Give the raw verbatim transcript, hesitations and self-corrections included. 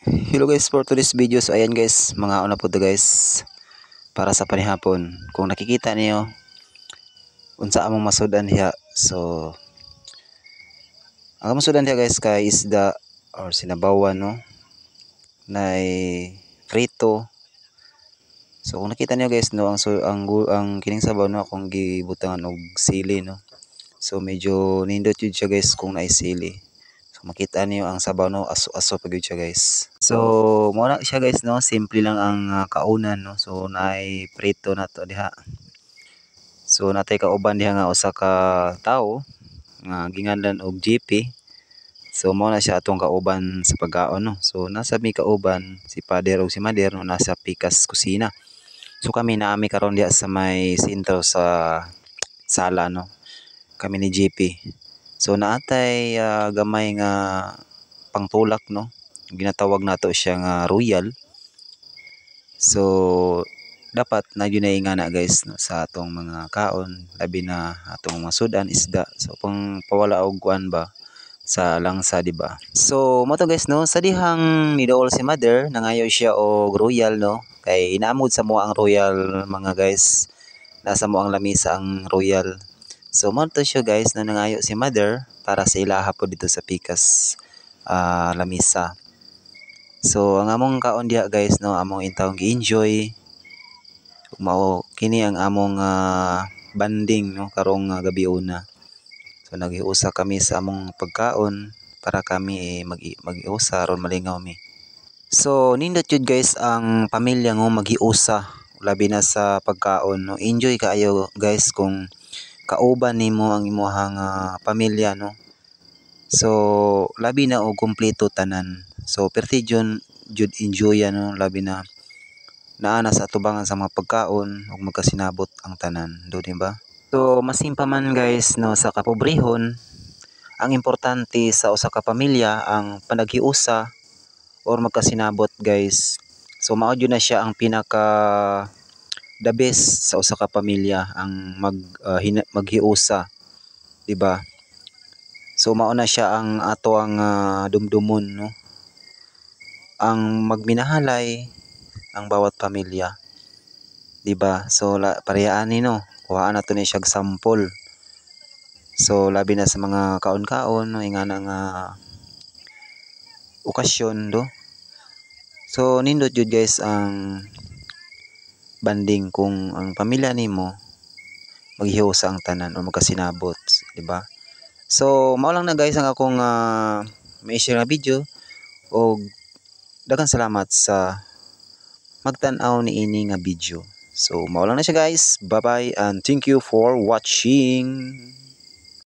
Hello guys, for today's video. So ayan guys, mga una po to guys para sa panihapon. Kung nakikita niyo unsa among masudan diha. So ang masudan diha guys kay isda or sinabawan no. Nay frito. So kung nakita niyo guys no, ang so, ang, ang kining sabaw no akong gibutangan og sili no. So medyo nindot yun siya guys kung naay sili. So makita niyo ang sabaw no, aso-aso pag siya guys. So mo na siya guys no, simple lang ang uh, kaunan no. So naay prito na to diha. So natay kauban diha nga usa ka tawo nga ginganlan og G P. So mo na siya atong kauban sa pagkaon no. So nasa mi kauban si Father ug si Mother no, nasa pikas kusina. So kami naami karon diha sa may sentro sa sala no. Kami ni G P. So naatay uh, gamay nga pangtulak no. Ginatawag nato siya nga royal. So dapat na yun na ingana guys no, sa atong mga kaon, labi na atong masudan isda. So pang pawala og kuan ba sa langsa di ba. So mo to guys no, sa dihang nidool si Mother nangayo siya og royal no. Kay inaamod sa mo ang royal mga guys. Nasa mo ang lamisa ang royal. So mo to siya guys na nangayo si Mother para sa ilaha po dito sa pikas uh, lamisa. So ang among kaon diha guys no, among intawong gi-enjoy. Mao kini ang among uh, banding no karong uh, gabi una. So nagiusa kami sa among pagkaon para kami eh, mag magiusa ron malingaw mi. So nindot jud guys ang pamilya ngo magiusa labi na sa pagkaon no. Enjoy kaayo guys kung kauban nimo ang imong uh, pamilya no. So labi na og kumpleto tanan. So perti jud jud enjoy no, labi na naa sa atubangan sa mga pagkaon ug magkasinabot ang tanan do di ba. So masimpa man guys no sa kapobrehon, ang importante sa usa ka pamilya ang panaghiusa or magkasinabot guys. So mao jud na siya ang pinaka the best sa usa ka pamilya ang mag uh, maghiusa di ba. So mao na siya ang ato ang uh, dumdumon no, ang magminahalay ang bawat pamilya di ba. So la, parehaan ni no, kuhaan nato ni siya sample. So labi na sa mga kaon-kaon no, ingana nga okasyon do. So nindot jud guys ang banding kung ang pamilya nimo maghiusa ang tanan o magkasinabot di ba. So mao lang na guys ang akong uh, may share nga video og daghang salamat sa magtan-aw ni ini nga video. So mao lang na siya guys. Bye bye and thank you for watching.